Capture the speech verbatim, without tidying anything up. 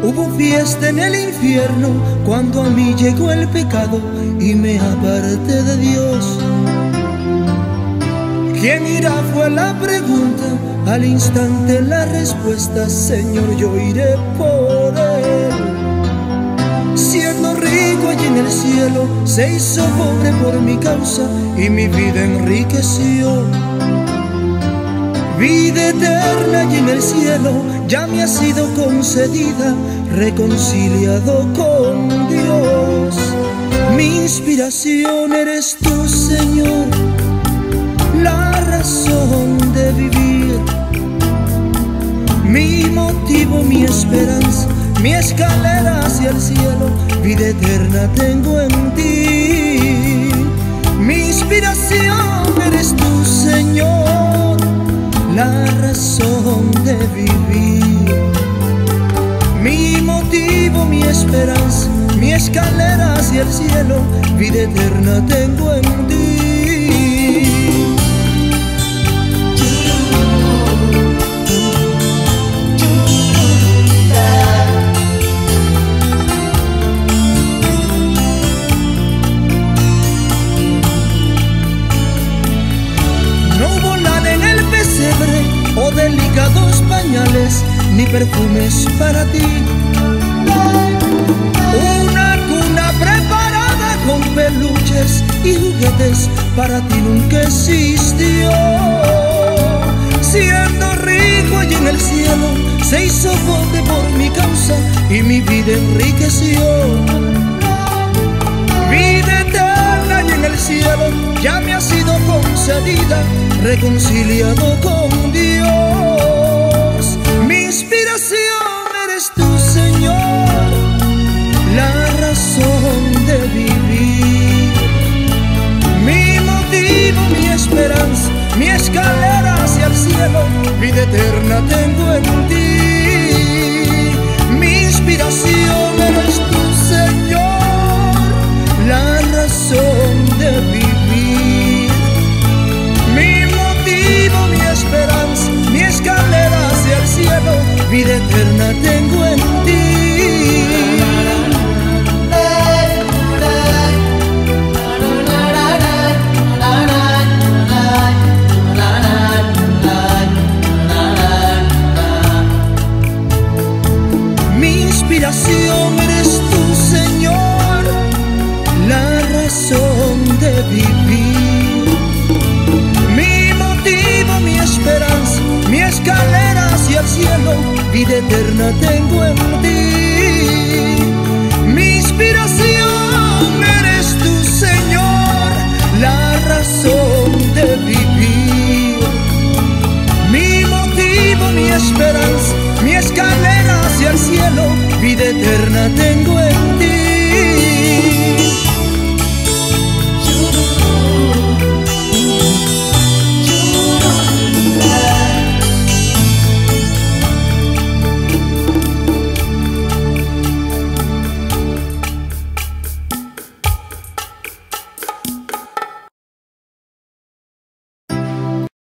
Hubo fiesta en el infierno cuando a mí llegó el pecado y me aparté de Dios. ¿Quién irá? Fue la pregunta, al instante la respuesta: Señor, yo iré por él. Siendo rico allí en el cielo, se hizo pobre por mi causa y mi vida enriqueció. Vida eterna allí en el cielo ya me ha sido concedida, reconciliado con Dios. Mi inspiración eres tú, Señor, la razón de vivir, mi motivo, mi esperanza, mi escalera hacia el cielo. Vida eterna tengo en ti. Mi inspiración eres tú, Señor, la razón de vivir, mi motivo, mi esperanza, mi escalera hacia el cielo. Vida eterna tengo en ti. O delicados pañales, ni perfumes para ti. Una cuna preparada con peluches y juguetes para ti nunca existió. Siendo rico allí en el cielo, se hizo pobre por mi causa y mi vida enriqueció. Vida eterna allí en el cielo ya me ha sido concedida, reconciliado con Dios. Mi inspiración eres tú, Señor, la razón de vivir, mi motivo, mi esperanza, mi escalera hacia el cielo. Vida eterna tengo en ti. Mi inspiración eres tú, Señor, la razón de vivir, mi motivo, mi esperanza, mi escalera hacia el cielo. Vida eterna tengo en ti. Mi inspiración eres tú, Señor, la razón de vivir, mi motivo, mi esperanza, mi escalera hacia el cielo. Vida eterna tengo en ti. Mi inspiración eres tú, Señor, la razón de vivir, mi motivo, mi esperanza, mi escalera hacia el cielo. Vida eterna tengo en ti.